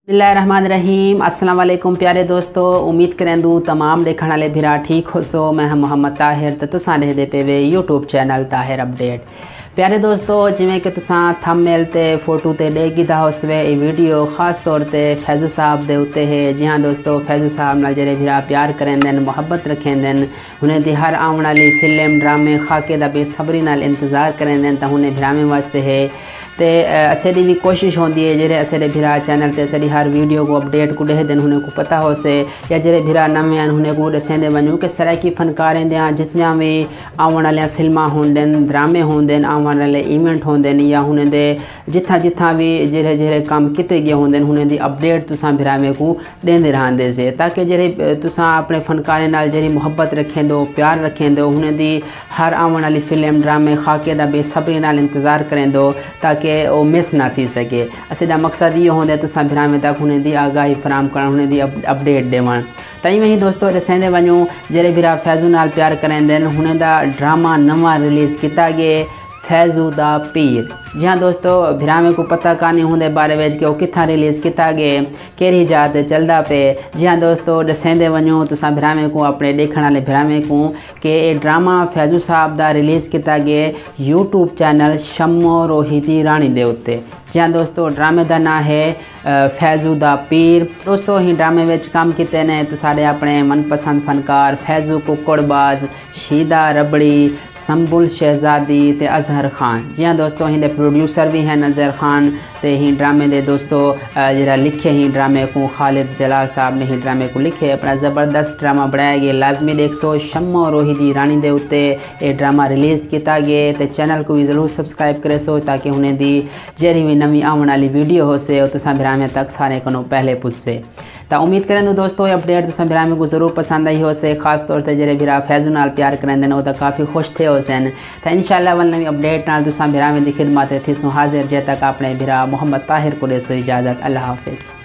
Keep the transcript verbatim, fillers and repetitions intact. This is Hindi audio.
बिस्मिल्लाहिर्रहमानिर्रहीम। अस्सलाम वालेकुम प्यारे दोस्तों, उम्मीद करेंदू तमाम देखने वाले भिरा ठीक हो सो। मैं हम मोहम्मद ताहिर तो तुसां देखदे पे वे यूट्यूब चैनल ताहिर अपडेट। प्यारे दोस्तों, जिमें कि तुसां थंबनेल ते फोटो ते देख दा होसवे ये वीडियो खास तौर ते फैज़ू साहब दे उत्ते है। जी हाँ दोस्तों, फैज़ू साहब नाल जेरे भिरा प्यार करेंदन, मुहब्बत रखेंदन, उन्हें दी हर आने वाली फिल्म ड्रामे खाके दा बेसब्री नाल इंतज़ार करेंदन तो उन्हें भिरामे वास्ते है तो असेरी भी कोशिश होती है जेरे असेरे भिरा चैनल ते असेरी हर वीडियो को अपडेट को दे दिन उन्हें को पता हो से या जेरे भिरा नवे उन्हें को दसेंदे वनूँ कि सराकी फनकारें दे जितना भी आने वाले फिल्मा होंदे ड्रामे होंदे आने वाले इवेंट होंदे या उन्हें दे जिथा जिथा भी जेरे जेरे काम किते गए होंदे उन्हें दी अपडेट तुसां भिरा में को देंदे रहंदे से ताकि जेरे तुसां अपने फनकारें नाल जेरी मुहब्बत रखें दो प्यार रखें दो उन्हें दी हर आने वाली फिल्म ड्रामे खाके दा बेसब्री नाल इंतज़ार करें दो ताकि वो मिस ना थी सके। असां मकसद ये होंगे तुसां भिरा में तक उन्हें दी आगाही फराम कर उन्हें दी अपडेट देवन। तई में ही दोस्तों दसेंदे वनूँ जेरे भिरा फैज़ू नाल प्यार करेंदन उन्हें दा ड्रामा नवा रिलीज़ किया गया फैज़ू दा पीर। जी हाँ दोस्तों, भिरामे को पता कानी होंदे बारे में कि वो कितना रिलीज़ किया गया केरी जात चलदा पे। जी हाँ दोस्तों, दसेंदे वनूँ तुसां भिरामे को अपने देखने वाले भिरामे को कि ये ड्रामा फैज़ू साहब दा रिलीज़ किया गया यूट्यूब चैनल शम्मो रोहिती रानी दे उत्ते। जी हाँ दोस्तों, ड्रामे का नाम है फैज़ू दा पीर। दोस्तों ही ड्रामे में काम किते ने तो सारे अपने मनपसंद फनकार फैज़ू कुक्कड़बाज, शीदा रबड़ी, संबुल शहजादी ते अजहर खान। जी हाँ दोस्तों, ही प्रोड्यूसर भी हैं नज़र खान ते ही ड्रामे दे दोस्तों जरा लिखे ही ड्रामे को खालिद जलाल साहब ने ही ड्रामे को लिखे अपना ज़बरदस्त ड्रामा बनाया गया। लाजमी देखो शम्मो रोहिती रानी दे उत्ते ये ड्रामा रिलीज़ किया गया तो चैनल को भी ज़रूर सब्सक्राइब करे सो ताकि उन्हें दी जेरी भी नवी आने वाली वीडियो हो से तुसां भिरामे तक सारे को पहले पुछसे। तो उम्मीद करें दोस्तों ये अपडेट तुसां भिरामे को ज़रूर पसंद आई हो से। खास तौर पर जेरे भिरा फैज़ू नाल प्यार करेंदन वो तो काफ़ी खुश थे हो सन। तो इंशाल्लाह वन नवी अपडेट नाल तुसां भिरामे दी खिदमत थी सो हाजिर जे तक अपने भिरा मोहम्मद ताहिर को दे सो इजाज़त। अल्लाह हाफिज़।